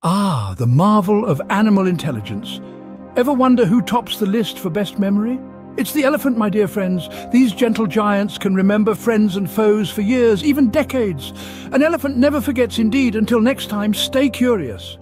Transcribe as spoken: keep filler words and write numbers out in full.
Ah, the marvel of animal intelligence. Ever wonder who tops the list for best memory? It's the elephant, my dear friends. These gentle giants can remember friends and foes for years, even decades. An elephant never forgets indeed. Until next time, stay curious.